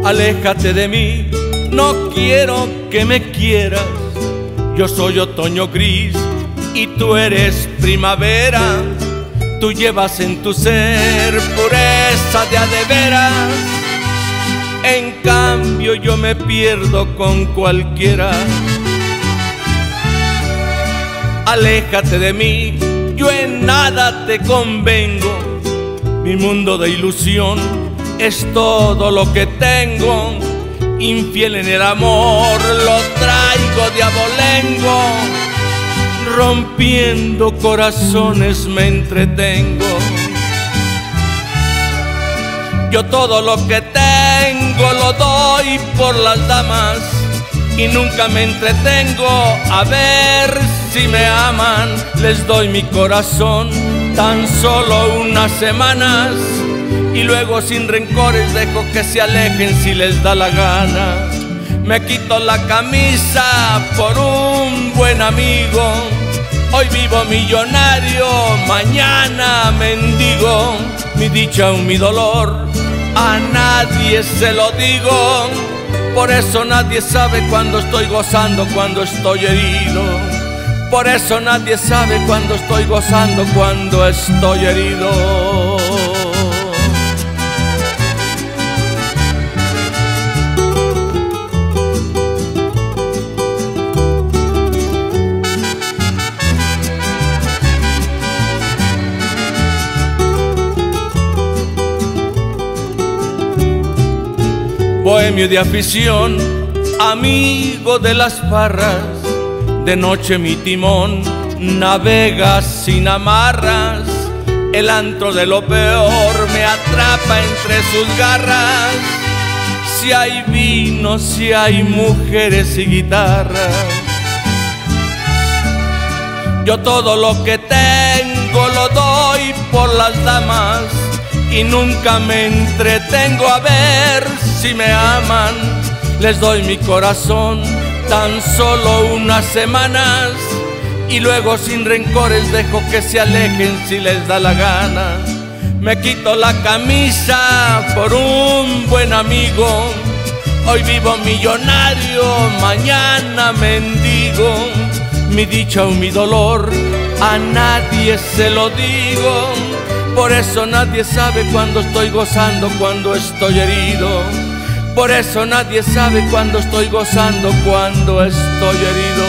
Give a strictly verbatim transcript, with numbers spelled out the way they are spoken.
Aléjate de mí, no quiero que me quieras. Yo soy otoño gris y tú eres primavera. Tú llevas en tu ser pureza de a de veras. En cambio yo me pierdo con cualquiera. Aléjate de mí, yo en nada te convengo. Mi mundo de ilusión es todo lo que tengo. Infiel en el amor, lo traigo de abolengo. Rompiendo corazones me entretengo. Yo todo lo que tengo lo doy por las damas y nunca me entretengo a ver si me aman. Les doy mi corazón tan solo unas semanas y luego sin rencores dejo que se alejen si les da la gana. Me quito la camisa por un buen amigo. Hoy vivo millonario, mañana mendigo. Mi dicha o mi dolor a nadie se lo digo. Por eso nadie sabe cuando estoy gozando, cuando estoy herido. Por eso nadie sabe cuando estoy gozando, cuando estoy herido. Bohemio de afición, amigo de las farras, de noche mi timón navega sin amarras. El antro de lo peor me atrapa entre sus garras. Si hay vino, si hay mujeres y guitarras. Yo todo lo que tengo lo doy por las damas y nunca me entretengo a ver si me aman. Les doy mi corazón tan solo unas semanas y luego sin rencores dejo que se alejen si les da la gana. Me quito la camisa por un buen amigo. Hoy vivo millonario, mañana mendigo. Mi dicha o mi dolor a nadie se lo digo. Por eso nadie sabe cuando estoy gozando, cuando estoy herido. Por eso nadie sabe cuando estoy gozando, cuando estoy herido.